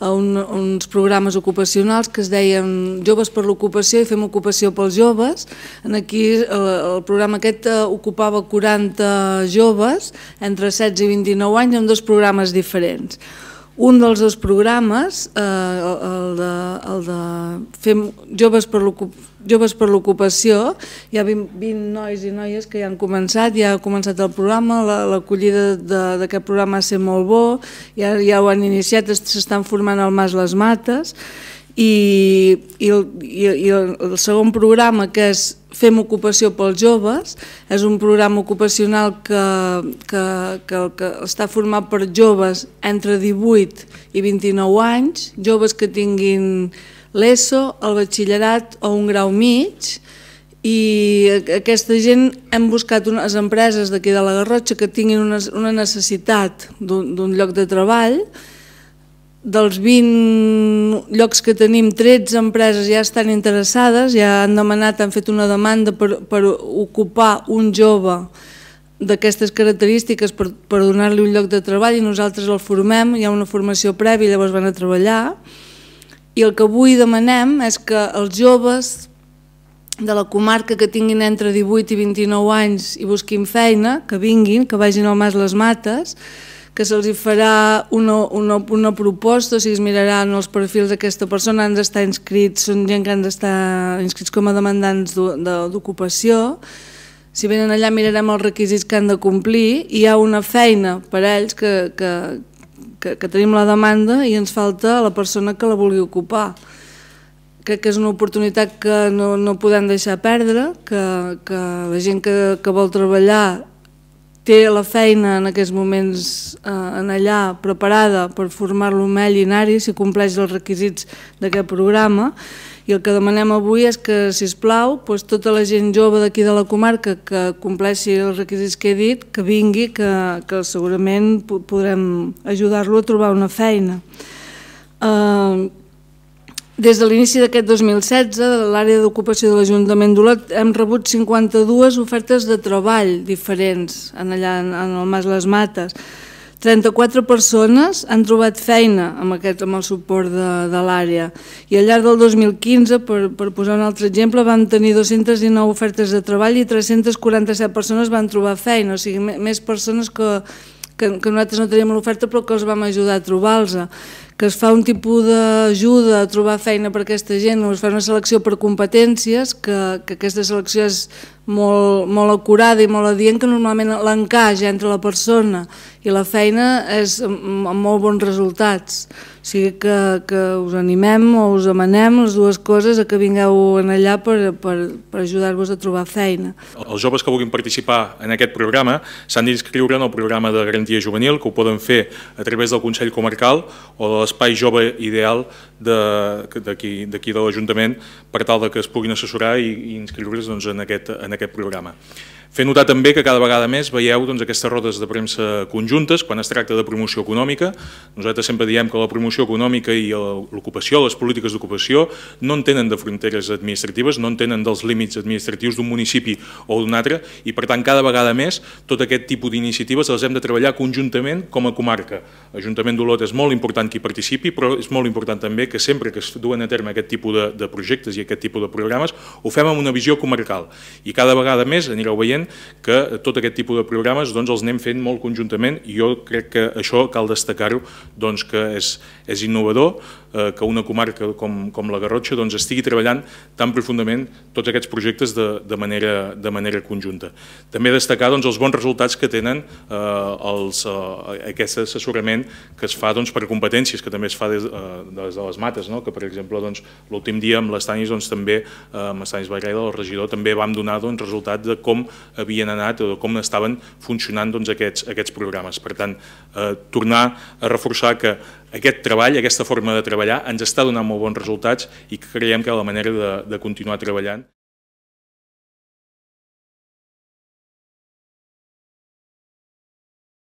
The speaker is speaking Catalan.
uns programes ocupacionals que es deien Joves per l'Ocupació i Fem Ocupació pels Joves. Aquí el programa aquest ocupava 40 joves entre 16 i 29 anys amb dos programes diferents. Un dels dos programes, el de Fem Joves per l'Ocupació, hi ha 20 nois i noies que ja han començat, ja ha començat el programa, l'acollida d'aquest programa ha estat molt bo, ja ho han iniciat, s'estan formant al Mas Les Mates, i el segon programa, que és Fem Ocupació pels Joves, és un programa ocupacional que està format per joves entre 18 i 29 anys, joves que tinguin l'ESO, el batxillerat o un grau mig, i aquesta gent hem buscat unes empreses d'aquí de la Garrotxa que tinguin una necessitat d'un lloc de treball. Dels 20 llocs que tenim, 13 empreses ja estan interessades, ja han demanat, han fet una demanda per ocupar un jove d'aquestes característiques per donar-li un lloc de treball i nosaltres el formem, hi ha una formació prèvia i llavors van a treballar. I el que avui demanem és que els joves de la comarca que tinguin entre 18 i 29 anys i busquin feina, que vinguin, que vagin al Mas Les Mates, que se'ls farà una proposta, o sigui, es miraran els perfils d'aquesta persona, han d'estar inscrits, són gent que han d'estar inscrits com a demandants d'ocupació. Si venen allà mirarem els requisits que han de complir i hi ha una feina per a ells que tenim la demanda i ens falta la persona que la vulgui ocupar. Crec que és una oportunitat que no podem deixar perdre, que la gent que vol treballar té la feina en aquests moments allà preparada per formar-lo amb ell i anar-hi si compleix els requisits d'aquest programa. I el que demanem avui és que, sisplau, tota la gent jove d'aquí de la comarca que compleixi els requisits que he dit, que vingui, que segurament podrem ajudar-lo a trobar una feina. Des de l'inici d'aquest 2016, de l'àrea d'ocupació de l'Ajuntament d'Olot, hem rebut 52 ofertes de treball diferents allà en el Mas Les Mates. 34 persones han trobat feina amb el suport de l'àrea. I al llarg del 2015, per posar un altre exemple, vam tenir 219 ofertes de treball i 347 persones van trobar feina, o sigui, més persones que nosaltres no teníem l'oferta però que els vam ajudar a trobar-los. Que es fa un tipus d'ajuda a trobar feina per a aquesta gent, es fa una selecció per competències, que aquesta selecció és molt acurada i molt adient, que normalment l'encaix entre la persona i la feina és amb molt bons resultats. O sigui que us animem o us demanem les dues coses a que vingueu allà per ajudar-vos a trobar feina. Els joves que vulguin participar en aquest programa s'han d'inscriure en el programa de garantia juvenil, que ho poden fer a través del Consell Comarcal o de l'Espai Jove Ideal d'aquí de l'Ajuntament per tal que es puguin assessorar i inscriure's en aquest programa. Fer notar també que cada vegada més veieu aquestes rodes de premsa conjuntes quan es tracta de promoció econòmica. Nosaltres sempre diem que la promoció econòmica i l'ocupació, les polítiques d'ocupació, no en tenen de fronteres administratives, no en tenen dels límits administratius d'un municipi o d'un altre, i per tant cada vegada més tot aquest tipus d'iniciatives les hem de treballar conjuntament com a comarca. L'Ajuntament d'Olot és molt important que hi participi, però és molt important també que sempre que es duen a terme aquest tipus de projectes i aquest tipus de programes ho fem amb una visió comarcal. I cada vegada més anireu veient que tot aquest tipus de programes els anem fent molt conjuntament i jo crec que això cal destacar-ho, que és innovador que una comarca com la Garrotxa estigui treballant tan profundament tots aquests projectes de manera conjunta. També destacar els bons resultats que tenen aquest assessorament que es fa per competències, que també es fa des de les Mates, que per exemple l'últim dia amb l'Estanis també, amb l'Estanis Barreda, el regidor, també vam donar resultats de com havien anat o com estaven funcionant aquests programes. Per tant, tornar a reforçar que aquest treball, aquesta forma de treballar, ens està donant molt bons resultats i creiem que és la manera de continuar treballant.